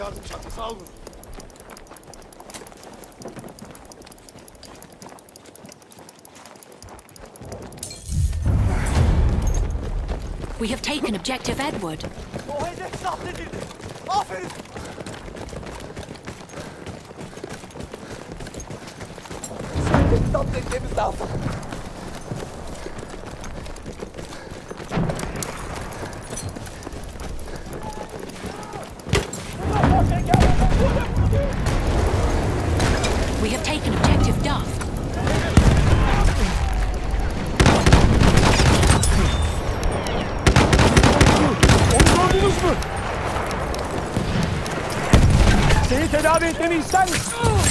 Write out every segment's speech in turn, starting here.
yardım çantası, al bunu. We have taken objective Edward. O hedef zapt edildi. Aferin. Hedefi zapt etmemiz lazım. We have taken objective Duff. Onu gördünüz mü? Seni tedavi etmemi ister misin?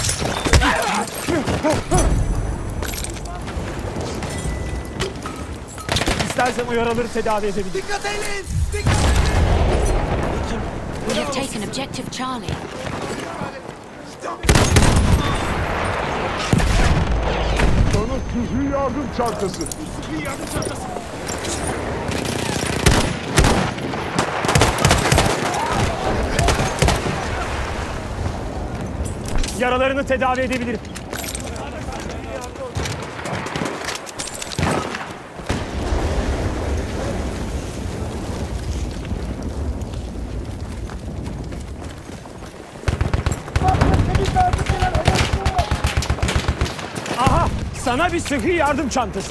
İstersen o yaraları tedavi edebilirim. Dikkat edin! Dikkat edin! We have taken objective Charlie. Sana sıhhi yardım çantası. Sıhhi yardım çantası. Yaralarını tedavi edebilirim. Aha! Sana bir sıhhi yardım çantası.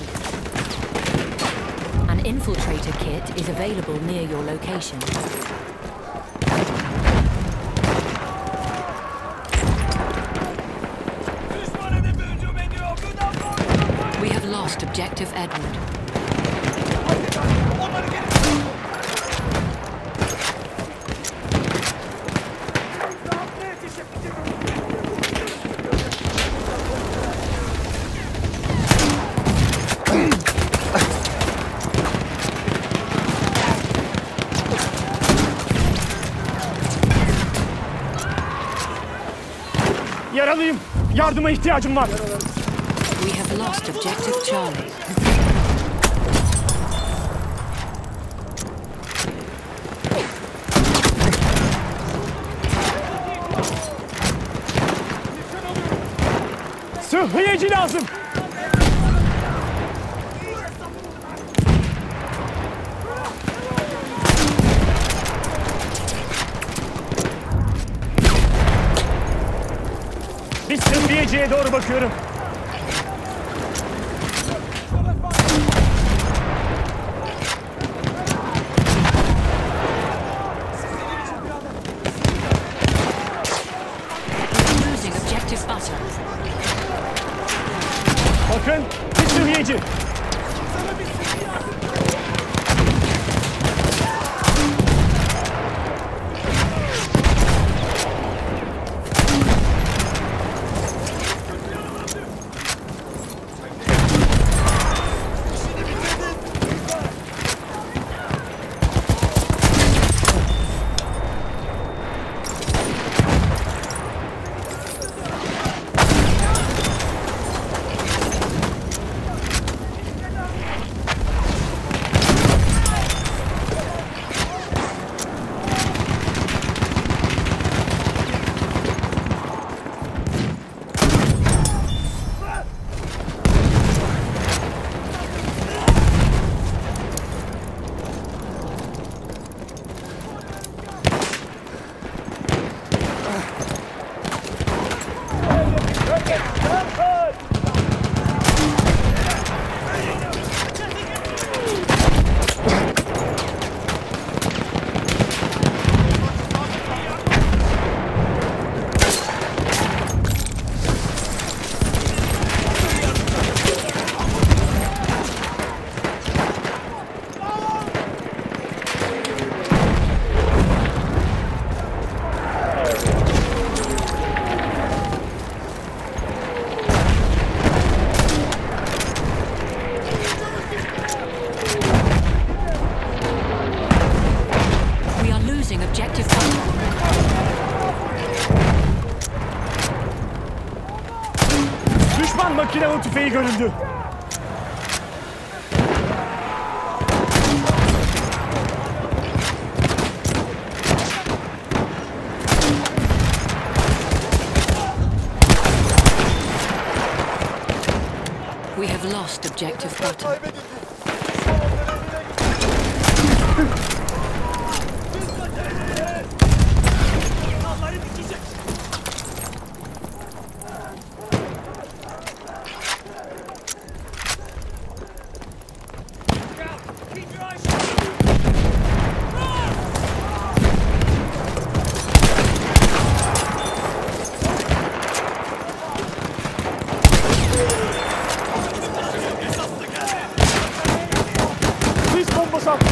An infiltrator kit is available near your location. We have lost objective Edward. Yaralıyım. Yardıma ihtiyacım var. We have lost objective Charlie. Sıhhiyeci lazım. Bir sıhhiyeciye doğru bakıyorum. Losing objective Butter. Bakın, bir sıhhiyeci. Objective Butter. Düşman makinalı tüfeği görüldü. objective butter. Kaybedildi. Düşman onların eline gitti. Allah'ı dikecek. Keep your eyes shut. Sis bombası attı.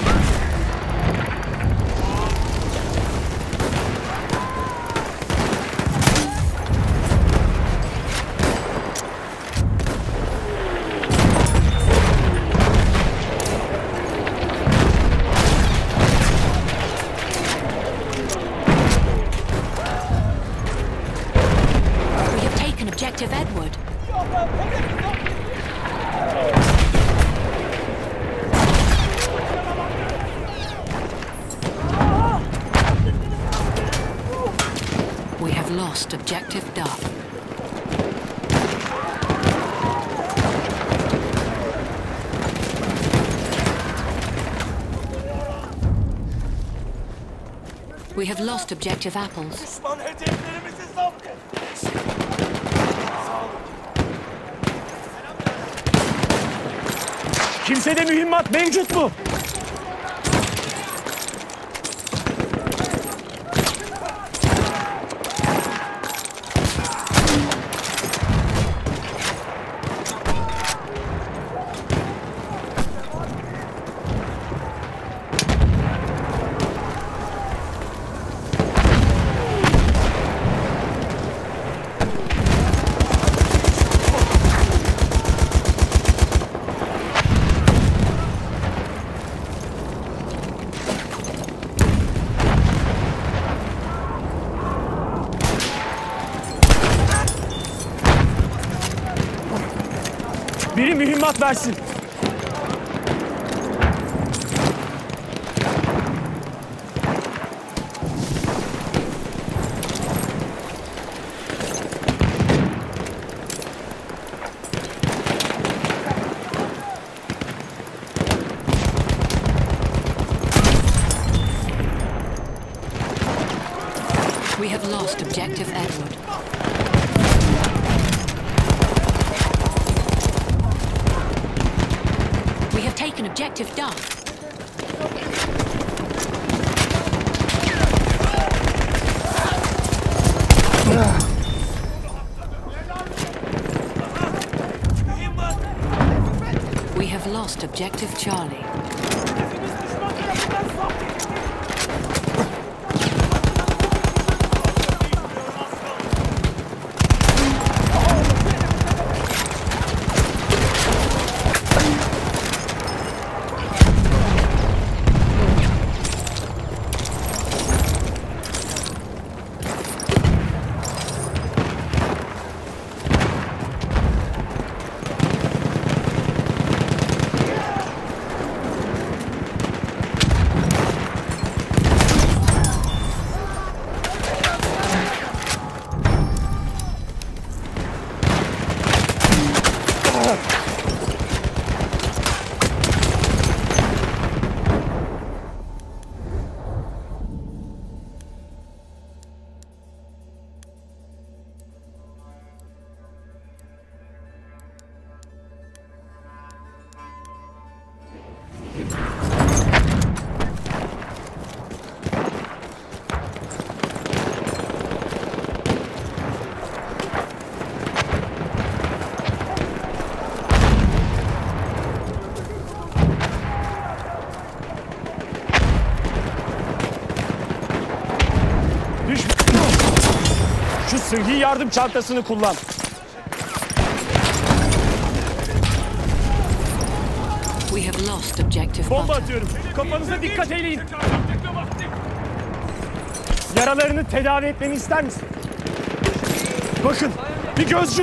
We have taken objective Edward. We have lost objective Duff. We have lost objective Apples. Düşman hedeflerimizi zapt et. Kimsede mühimmat mevcut mu? Biri mühimmat versin. We have lost objective Edward. We have taken objective Duff. We have lost objective Charlie. Şu sıhhi yardım çantasını kullan. We have lost objective Bomba butter. atıyorum. Kafanıza dikkat eyleyin. Yaralarını tedavi etmemi ister misin? Bakın, bir gözcü.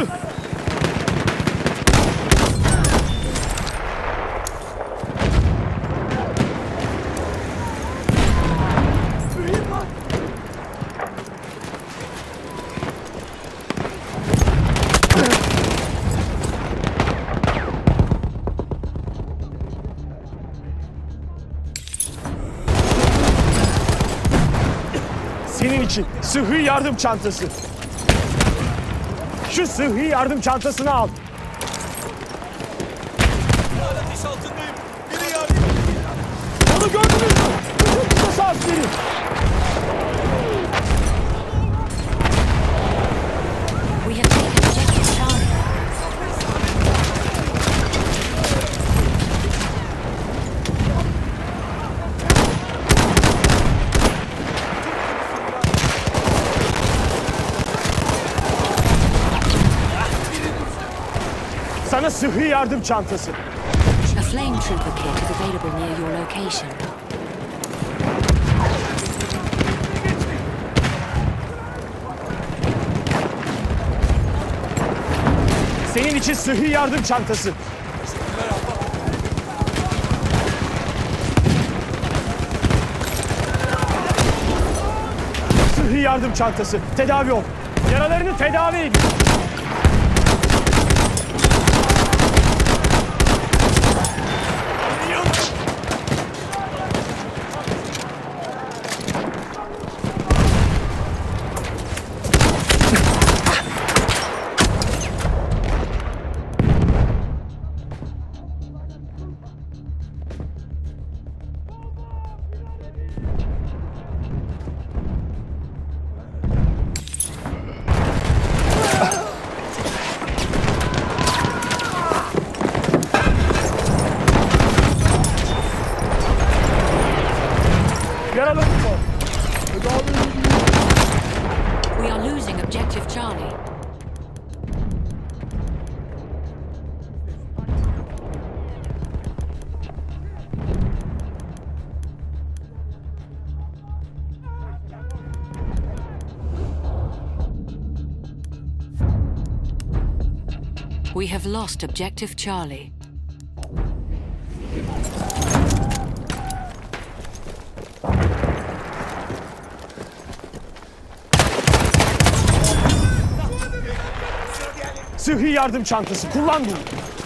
Senin için sıhhi yardım çantası. Şu sıhhi yardım çantasını al. Ateş altındayım. Biri yardım. Onu gördünüz mü? Bütün kıtası askeri. We have taken objective Charlie. Sana sıhhi yardım çantası. A flame trooper kit is available near your location. Senin için sıhhi yardım çantası. Sıhhi yardım çantası. Tedavi ol. Yaralarını tedavi edin. Yaralarını ol. Tedavi edildi. We are losing objective Charlie. We have lost objective Charlie. Sıhhi yardım çantası. Kullan bunu.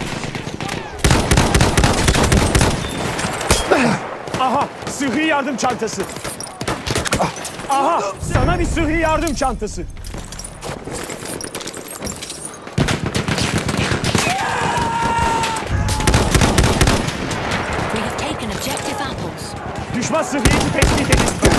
Aha, sıhhi yardım çantası. Aha, sana bir sıhhi yardım çantası. We have taken objective apples. Düşman sıhhiyeci tespit edin.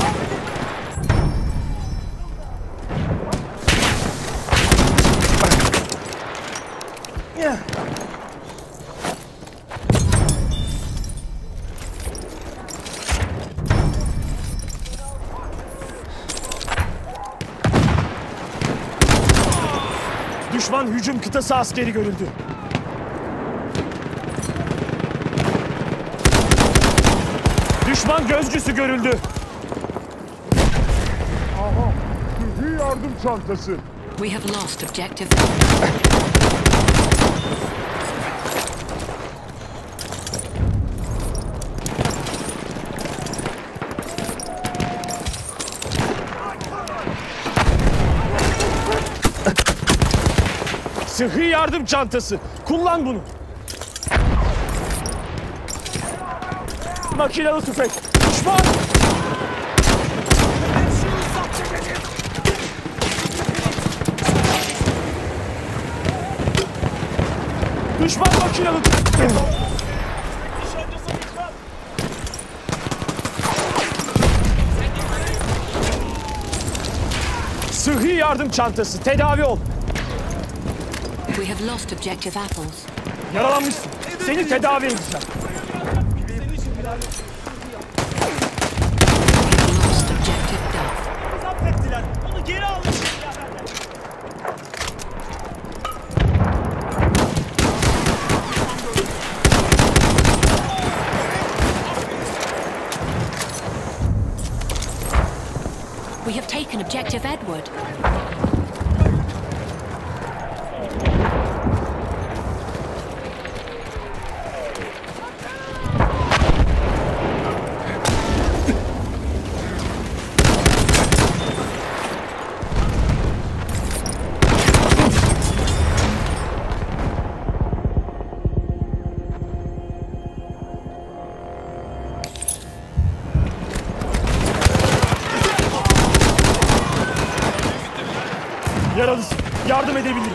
Düşman hücum kıtası askeri görüldü. Düşman gözcüsü görüldü. Aha. Sıhhi yardım çantası. We have lost objective. Sıhhi yardım çantası. Kullan bunu. Makinalı tüfek. Düşman! Düşman makinalı tüfek. Nişancısı düşman. Sıhhi yardım çantası. Tedavi ol. We have lost objective apples. Yaralanmışsın. Seni tedavi edeceğim. Senin için helal olsun. Lost objective Duff. Zapt ettiler. Onu geri alın. We have taken objective Edward. Yaralısın. Yardım edebilirim.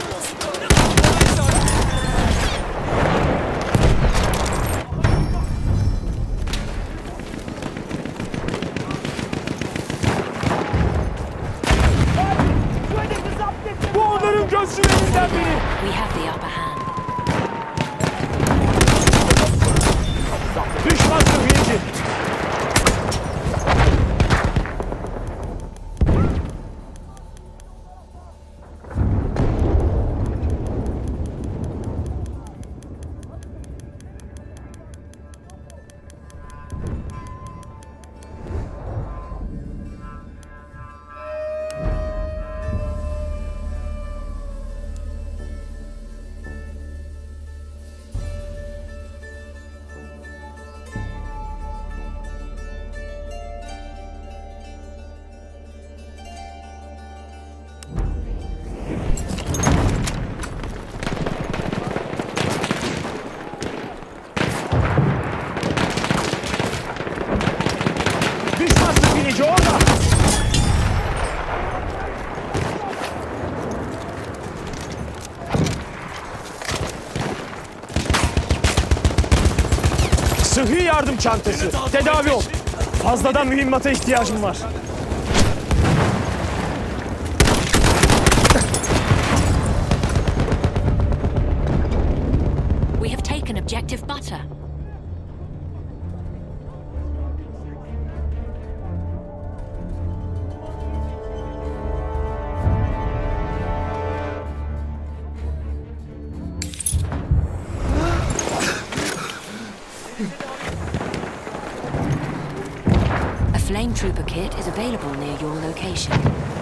Bu onların gözcülerinden biri. We have the upper hand. Düşman sıhhiyeci. Düşman sıhhiyeci orada. Sıhhi yardım çantası. Tedavi ol. Fazladan mühimmata ihtiyacım var. We have taken objective butter. A flame trooper kit is available near your location.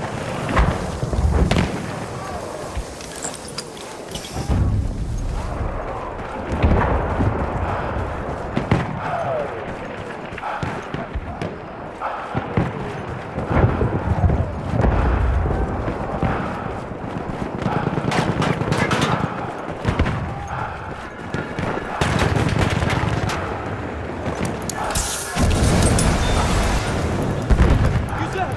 Güzel.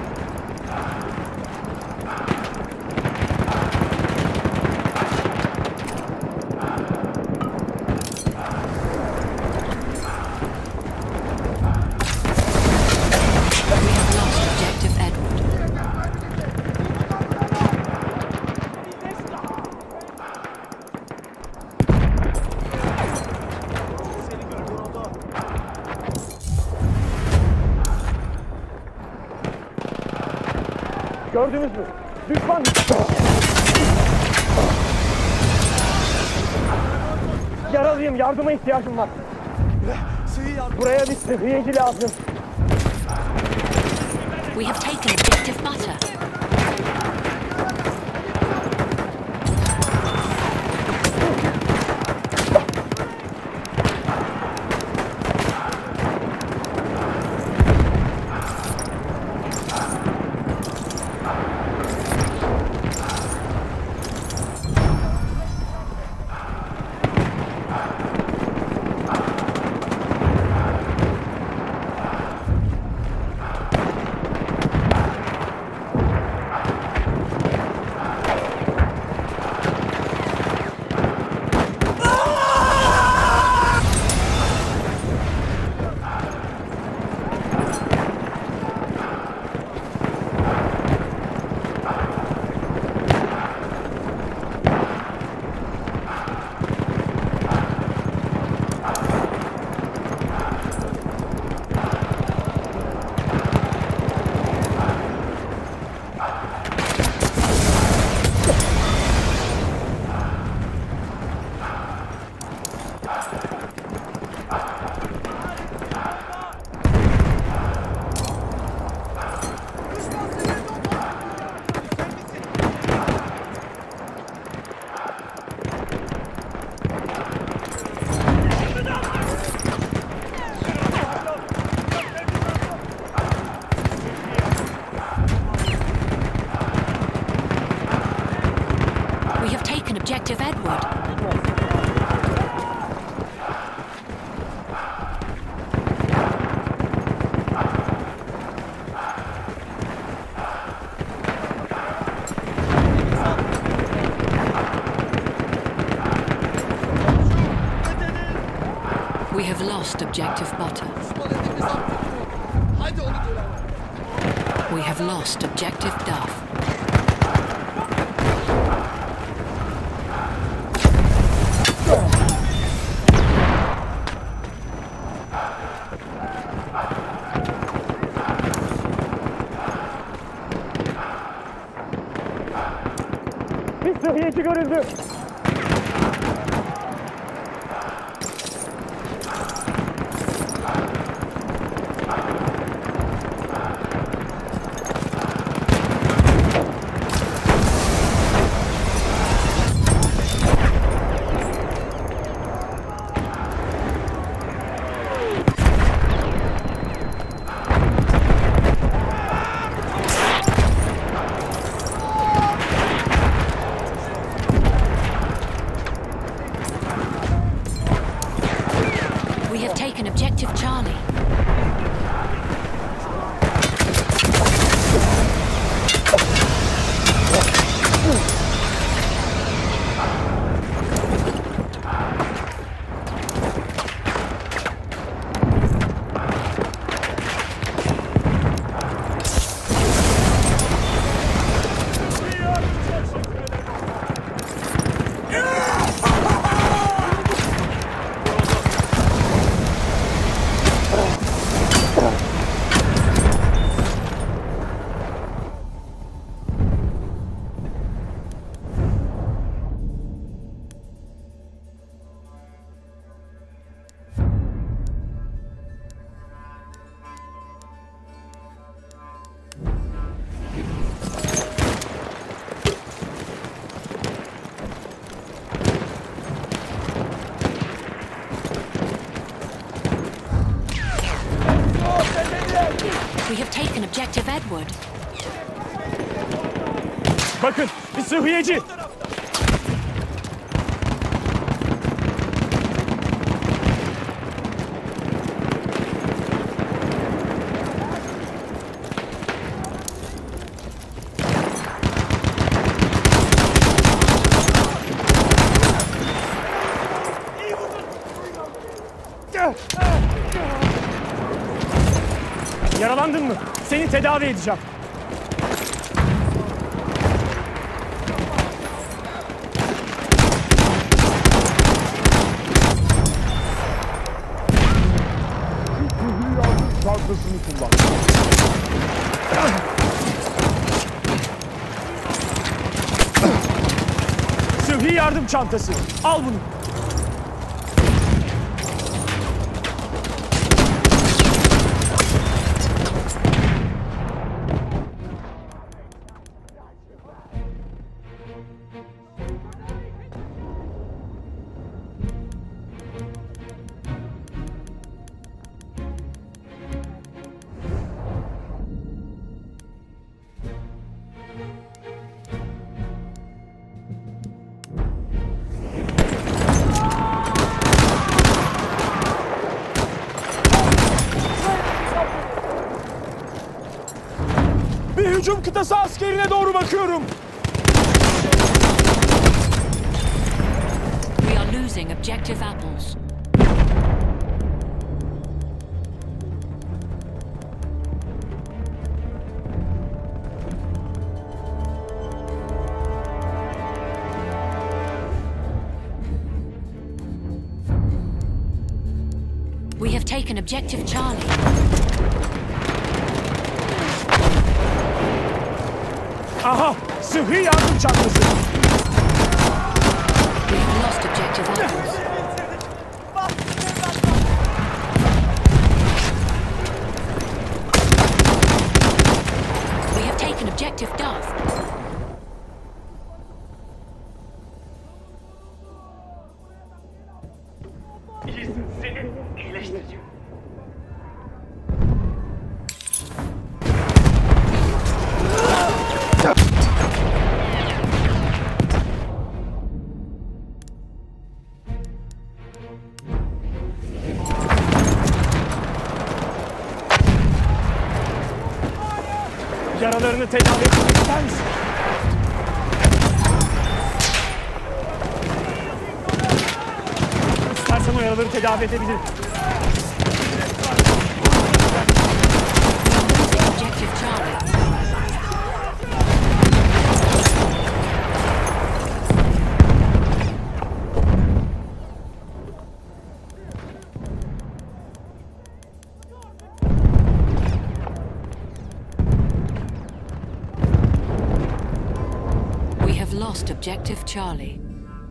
We have lost objective Edward. Seni görüyorum. Gördünüz mü? Düşman. Yaralıyım. Yardıma ihtiyacım var. Sıhhi yardım. Buraya bir sıhhiyeci lazım. We have taken objective butter. lost objective butter. Hadi onu görelim. We have lost objective Duff. Bir sıhhiyeci görüldü. We have taken objective Charlie. We have taken objective Edward. Bakın, bir sıhhiyeci. Yaralandın mı? Seni tedavi edeceğim. Sıhhi yardım çantasını kullan. Sıhhi yardım çantası. Al bunu. Bir hücum kıtası askerine doğru bakıyorum. We are losing objective apples. We have taken objective Charlie. Aha! Sıhhi yardım çantası. We have lost objective apples. We have taken objective Duff. Seni iyileştireceğim. Yaralarını tedavi etmek ister misin? İstersen o yaraları tedavi edebilirim. lost objective Charlie.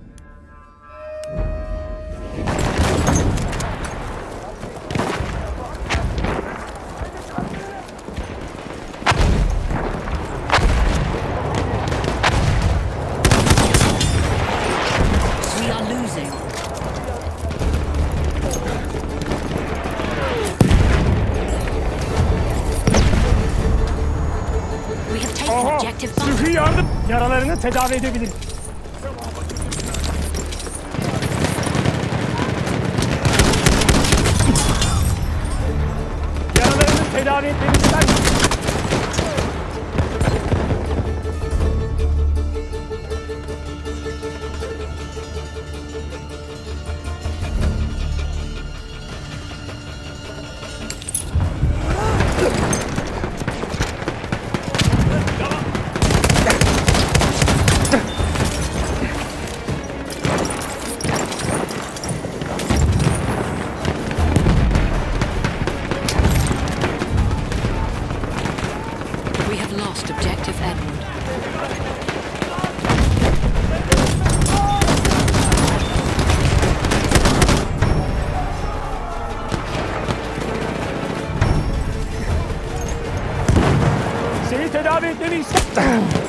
We are losing. We have taken Aha! objective Bunker. Sıhhi yardım. Yaralarını tedavi edebilirim. Yaralarını tedavi etmeni ister misin? We have lost objective Edward. Seni tedavi etmeni ister.